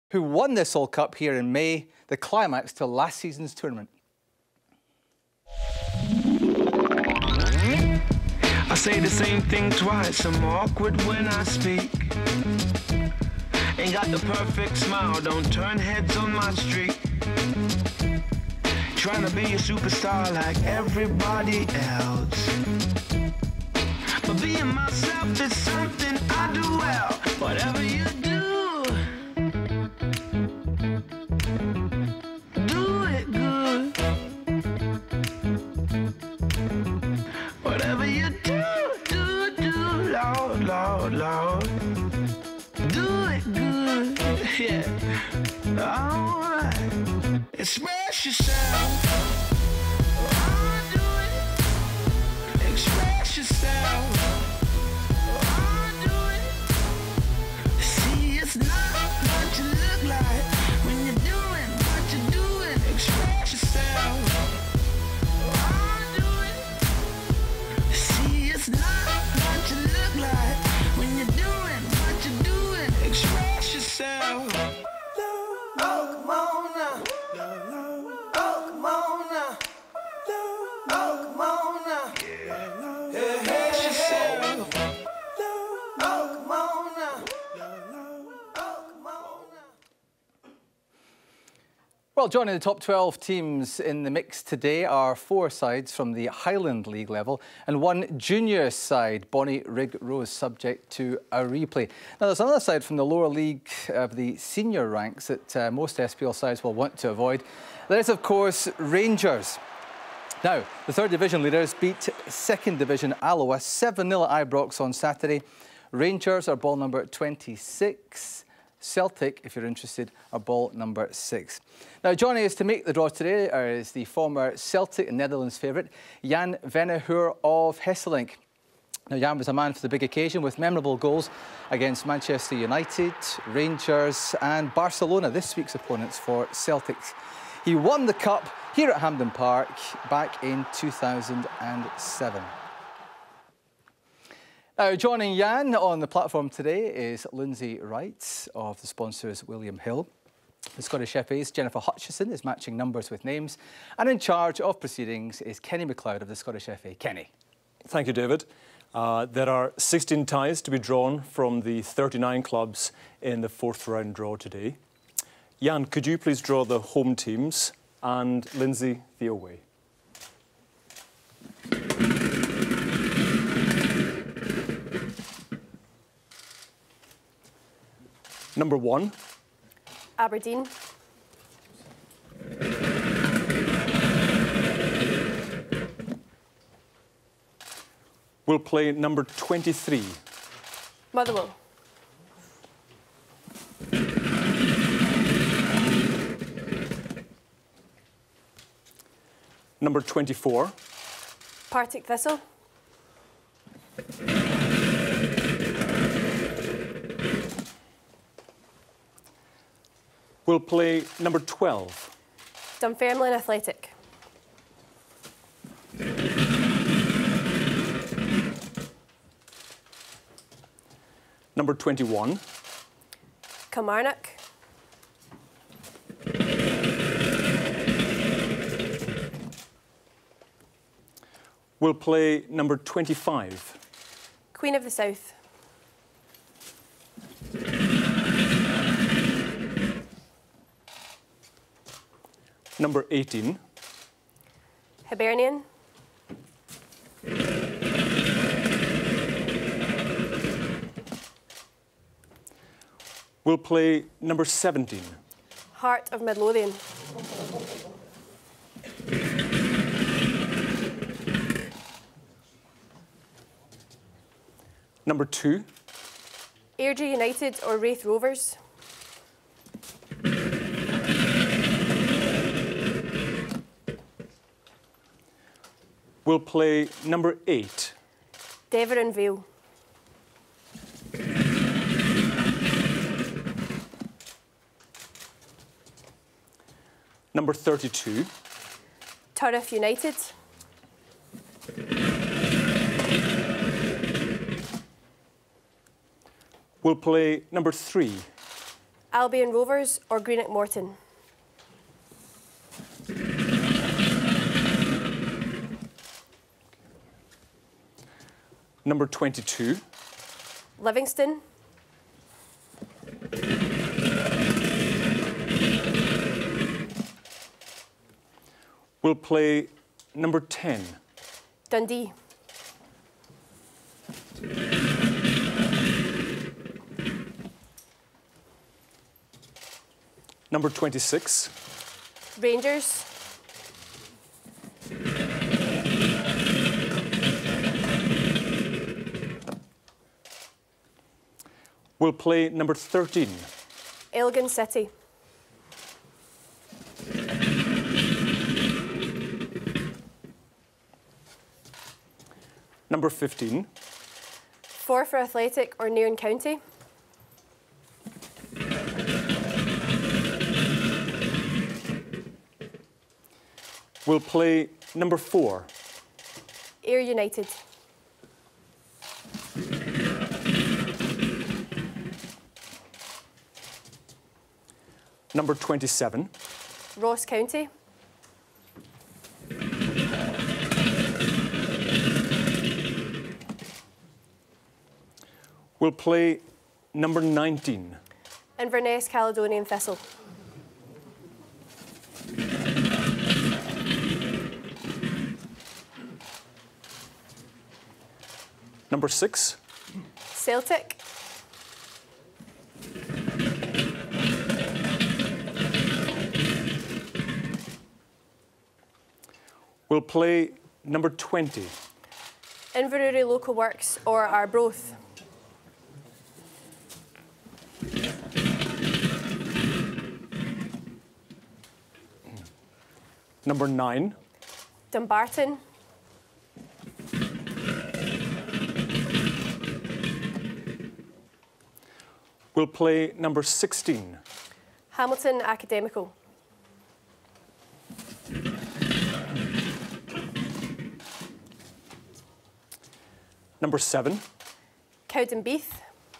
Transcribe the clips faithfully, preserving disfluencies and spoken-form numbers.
who won this All Cup here in May, the climax to last season's tournament. I say the same thing twice, I'm awkward when I speak. Ain't got the perfect smile, don't turn heads on my street. Trying to be a superstar like everybody else. But being myself is something I do well. Whatever you do, do it good. Whatever you do, do, do, Lord, Lord, Lord. Do it good, yeah. All right. Express yourself. Oh, do it. Express yourself. Oh, do it. See, it's not what you look like when you're doing what you're doing. Express yourself. Oh, do it. See, it's not what you look like when you're doing what you're doing. Express yourself. Oh, come on now. Oh, come on now. Oh, come on now. Yeah, express yourself. Oh, come on now. Oh, come on now. Well, joining the top twelve teams in the mix today are four sides from the Highland League level and one junior side, Bonnie Rig Rose, subject to a replay. Now, there's another side from the lower league of the senior ranks that uh, most S P L sides will want to avoid. That is, of course, Rangers. Now, the third division leaders beat second division Alloa seven nil at Ibrox on Saturday. Rangers are ball number twenty-six. Celtic, if you're interested, are ball number six. Now, joining us to make the draw today is the former Celtic and Netherlands favourite, Jan Vennegoor of Hesselink. Now, Jan was a man for the big occasion with memorable goals against Manchester United, Rangers and Barcelona, this week's opponents for Celtic. He won the Cup here at Hampden Park back in two thousand seven. Now, joining Jan on the platform today is Lindsay Wright of the sponsors William Hill. The Scottish F A's Jennifer Hutchison is matching numbers with names. And in charge of proceedings is Kenny McLeod of the Scottish F A. Kenny. Thank you, David. Uh, there are sixteen ties to be drawn from the thirty-nine clubs in the fourth round draw today. Jan, could you please draw the home teams and Lindsay the away? Number one. Aberdeen. We'll play number twenty-three. Motherwell. Number twenty-four. Partick Thistle. We'll play number twelve. Dunfermline Athletic. Number twenty-one. Kilmarnock. We'll play number twenty-five. Queen of the South. Number eighteen. Hibernian. We'll play number seventeen. Heart of Midlothian. Number two. Airdrie United or Raith Rovers. We'll play number eight. Devon Vale. Number thirty-two. Turriff United. We'll play number three. Albion Rovers or Greenock Morton? Number twenty-two. Livingston. Will play number ten. Dundee. Number twenty-six. Rangers. Will play number thirteen. Elgin City. Number fifteen. Forfar Athletic or Nairn County? Will play number four. Ayr United. Number twenty-seven. Ross County. Will play number nineteen. Inverness Caledonian Thistle. Number six. Celtic. Will play number twenty. Inverurie Local Works or Arbroath? Number nine. Dumbarton. Will play number sixteen. Hamilton Academical. Number seven. Cowdenbeath.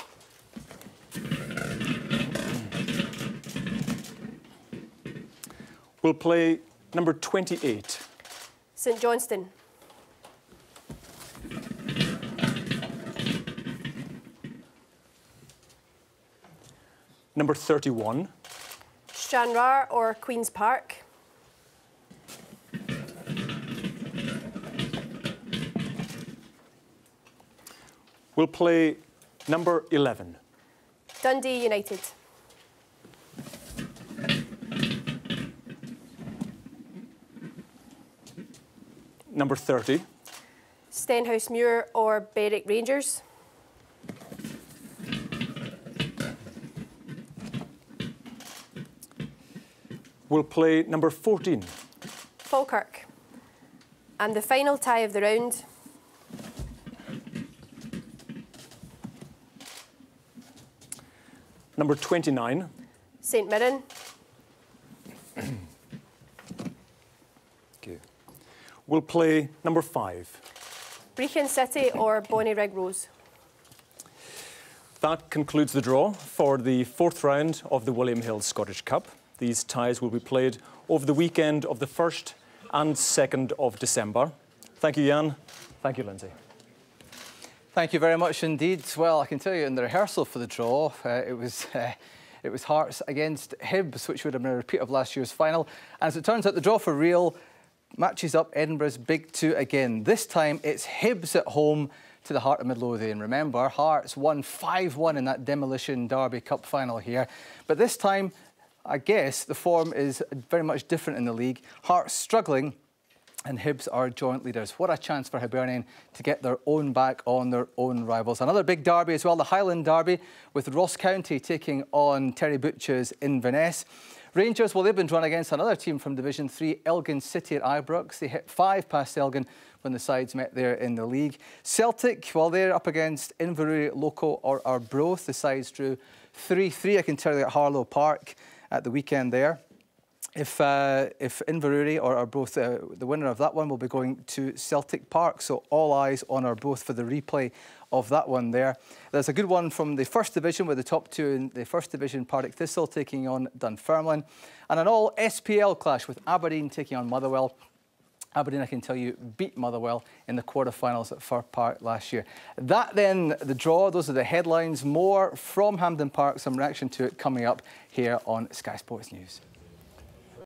Will play number twenty-eight. St Johnstone. Number thirty-one. Stranraer or Queen's Park? Will play number eleven. Dundee United. Number thirty. Stenhousemuir or Berwick Rangers? Will play number fourteen. Falkirk. And the final tie of the round. Number twenty-nine. St Mirren. Okay. Will play number five. Brechin City or Bonnyrigg Rose? That concludes the draw for the fourth round of the William Hill Scottish Cup. These ties will be played over the weekend of the first and second of December. Thank you, Jan. Thank you, Lindsay. Thank you very much indeed. Well, I can tell you in the rehearsal for the draw, uh, it was uh, it was Hearts against Hibs, which would have been a repeat of last year's final. And as it turns out, the draw for real matches up Edinburgh's Big Two again. This time, it's Hibs at home to the Heart of Midlothian. Remember, Hearts won five one in that Demolition Derby Cup final here. But this time, I guess, the form is very much different in the league. Hearts struggling, and Hibs are joint leaders. What a chance for Hibernian to get their own back on their own rivals. Another big derby as well, the Highland Derby, with Ross County taking on Terry Butch's Inverness. Rangers, well, they've been drawn against another team from Division three, Elgin City at Ibrox. They hit five past Elgin when the sides met there in the league. Celtic, well, they're up against Inverurie Local or Arbroath. The sides drew three three, I can tell you, at Harlow Park at the weekend there. If uh, if Inverurie or are both uh, the winner of that one will be going to Celtic Park, so all eyes on Arbroath for the replay of that one there. There's a good one from the First Division with the top two in the First Division, Partick Thistle taking on Dunfermline, and an all S P L clash with Aberdeen taking on Motherwell. Aberdeen, I can tell you, beat Motherwell in the quarterfinals at Fir Park last year. That then, the draw, those are the headlines. More from Hampden Park, some reaction to it coming up here on Sky Sports News.